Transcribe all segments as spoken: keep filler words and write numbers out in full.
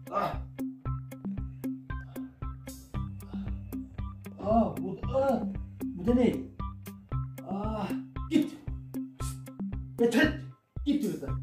Ah. Aa, bu, aa, bu da ne? Aa, git. Yeter. Git buradan.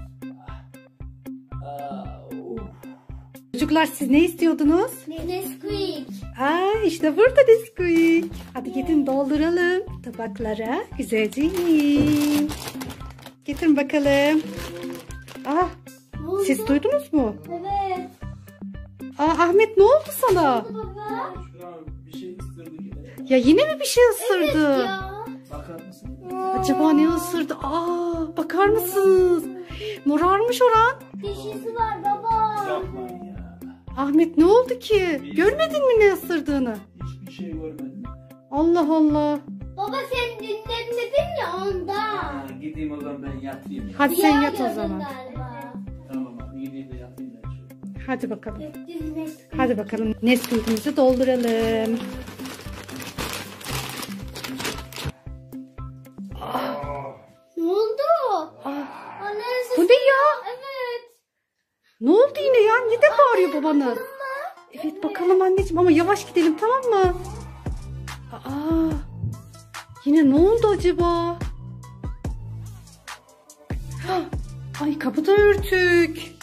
Aa, uf. Çocuklar siz ne istiyordunuz? Nesquik. Aa, işte burada Nesquik. Hadi gidin dolduralım tabaklara. Güzelce yiyin. Getirin bakalım. Ah, siz duydunuz mu? Evet. Aa, Ahmet ne oldu sana? Baba. Şuna bir şey ısırdı yine. Ya yine mi bir şey ısırdı? Ya. Bakar mısın? Acaba ne ısırdı? Aa, bakar mısınız? Morarmış oran. Dişisi var baba. Yapmayın ya. Ahmet ne oldu ki? Görmedin mi ne ısırdığını? Hiçbir şey görmedim. Allah Allah. Baba sen dinlemedin ya ondan. Ha, gideyim o zaman ben yatayım. Ya. Hadi sen Rüya yat o gördün zaman. galiba. Tamam abi gideyim de yatayım ben şöyle. Hadi bakalım. Göktürk Nesquik. Hadi bakalım Nesquik'imizi dolduralım. Ne oldu? Aa, Anne bu ne ya? Evet. Ne oldu yine ya? Neden bağırıyor babanız? Evet bakalım anneciğim ama yavaş gidelim tamam mı? Aa, yine ne oldu acaba? Hah, ay kapıda örtük.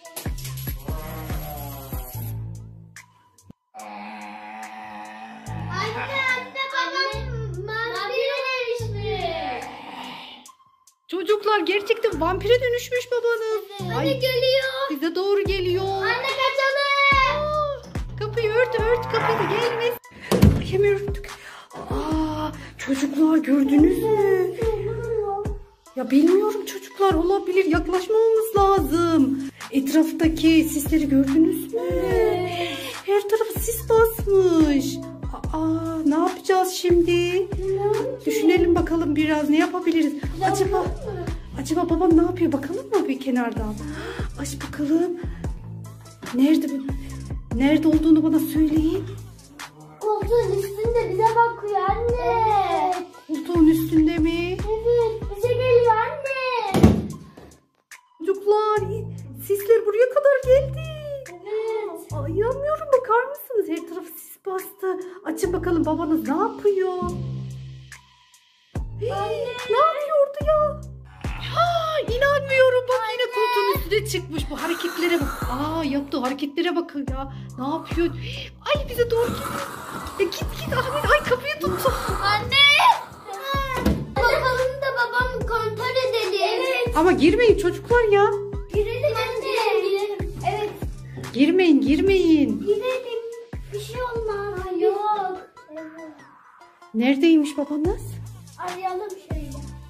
Anne anne babam vampire dönüşmüş. Çocuklar gerçekten vampire dönüşmüş babanız. Anne geliyor. Bize doğru geliyor. Anne kaçalım. Aa, kapıyı ört ört kapıyı da gelmesin. Ay, hemen örttük. Aa, çocuklar gördünüz mü? Ya bilmiyorum çocuklar olabilir. Yaklaşmamamız lazım. Etraftaki sisleri gördünüz mü? Her tarafı sis basmış. Aa, ne yapacağız şimdi? Düşünelim bakalım biraz ne yapabiliriz? Acaba acaba babam ne yapıyor? Bakalım mı bir kenardan? Aç bakalım. Nerede bu? Nerede olduğunu bana söyleyin. Koltuğun üstünde bize bakıyor anne. Koltuğun üstünde mi? Evet bize geliyor anne. Çocuklar sisler buraya kadar geldi. Evet. Ay, inanmıyorum bakar mısınız? Her tarafı sis bastı. Açın bakalım babanız ne yapıyor? Hey, ne yapıyordu ya? Ha, inanmıyorum bak yine koltuğun üstüne çıkmış bu hareketlere bak. Aa yaptığı hareketlere bakın ya. Ne yapıyor? Ay bize doğru git. Ya git git Ahmet ay kapıyı tuttu. Anne. Bakalım da babamı kontrol edelim. Evet. Ama girmeyin çocuklar ya. Girelim anne. Girelim. Evet. Girmeyin girmeyin. Girelim. Bir şey olmaz. Ay, yok. Evet. Neredeymiş babanız? Arayalım şöyle.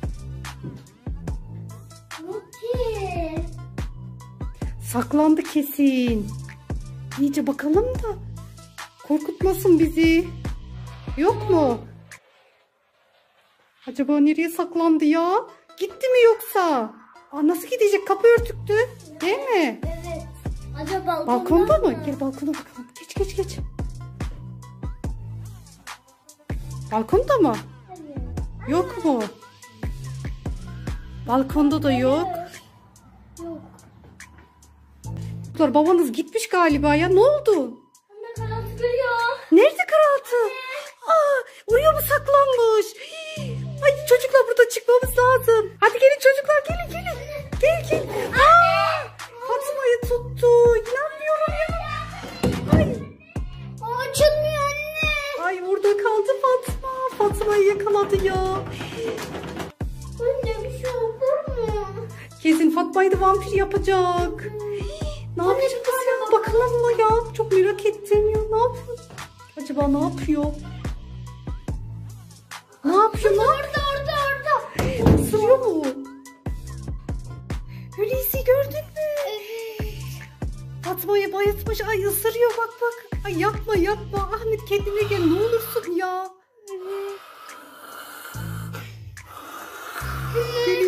Yok ki. Saklandı kesin. İyice bakalım da korkutmasın bizi. Yok mu? Acaba nereye saklandı ya? Gitti mi yoksa? Aa, nasıl gidecek? Kapı örtüktü. Değil mi? Evet. Acaba balkonda, Balkonda mı? Gel balkona bakalım. Geç geç geç. Balkonda mı? Evet. Yok mu? Balkonda da yok. Yok. Çocuklar, babanız gitmiş galiba ya. Ne oldu? Anne karaltı görüyor. Nerede karaltı? Aa, oraya mı saklanmış? Hii. Ay çocuklar, burada çıkmamız lazım. Hadi gelin çocuklar, gelin gelin. Gel gel. Aa, Fatma'yı tuttu. İnanmıyorum ya. Ay. Aa, açılmıyor anne. Ay burada kaldı Fatma. Fatma'yı yakaladı ya. Anne bir şey olur mu? Kesin Fatma'yı da vampir yapacak. Ne yapacağız ya? Bakalım mı ya? Çok merak ettim ya. Ne yapıyor? Acaba ne yapıyor? Ne yapıyor? Ne Orada orada orada. Isırıyor mu? Hulusi gördün mü? Fatma'yı bayıltmış. Ay ısırıyor bak bak. Ay yapma yapma. Ahmet kendine gel ne olursun ya. Geliyor